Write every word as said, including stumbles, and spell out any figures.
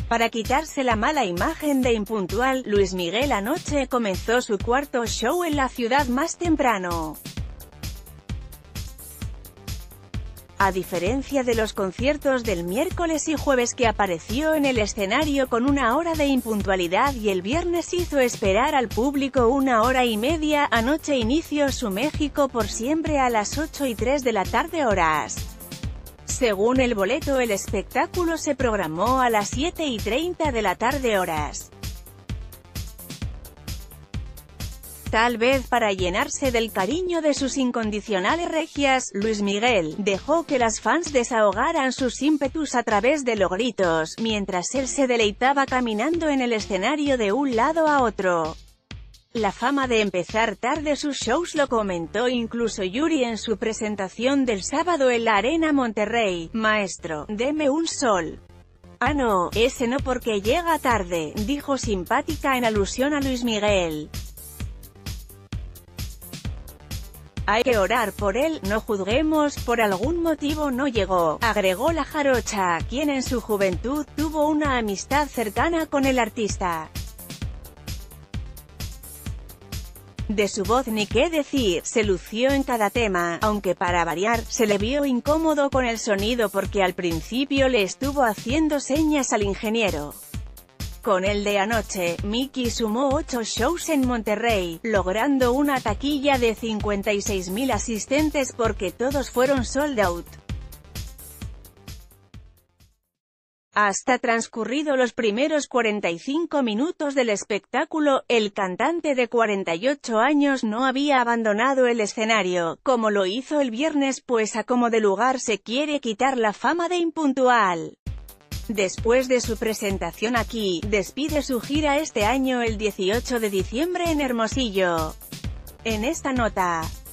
Para quitarse la mala imagen de impuntual, Luis Miguel anoche comenzó su cuarto show en la ciudad más temprano. A diferencia de los conciertos del miércoles y jueves que apareció en el escenario con una hora de impuntualidad y el viernes hizo esperar al público una hora y media, anoche inició su México por siempre a las ocho y tres de la tarde horas. Según el boleto, el espectáculo se programó a las siete y treinta de la tarde horas. Tal vez para llenarse del cariño de sus incondicionales regias, Luis Miguel dejó que las fans desahogaran sus ímpetus a través de los gritos, mientras él se deleitaba caminando en el escenario de un lado a otro. La fama de empezar tarde sus shows lo comentó incluso Yuri en su presentación del sábado en la Arena Monterrey: «Maestro, deme un sol». «Ah no, ese no porque llega tarde», dijo simpática en alusión a Luis Miguel. «Hay que orar por él, no juzguemos, por algún motivo no llegó», agregó la jarocha, quien en su juventud tuvo una amistad cercana con el artista. De su voz ni qué decir, se lució en cada tema, aunque para variar, se le vio incómodo con el sonido porque al principio le estuvo haciendo señas al ingeniero. Con el de anoche, Miki sumó ocho shows en Monterrey, logrando una taquilla de cincuenta y seis mil asistentes porque todos fueron sold out. Hasta transcurrido los primeros cuarenta y cinco minutos del espectáculo, el cantante de cuarenta y ocho años no había abandonado el escenario, como lo hizo el viernes, pues a como de lugar se quiere quitar la fama de impuntual. Después de su presentación aquí, despide su gira este año el dieciocho de diciembre en Hermosillo. En esta nota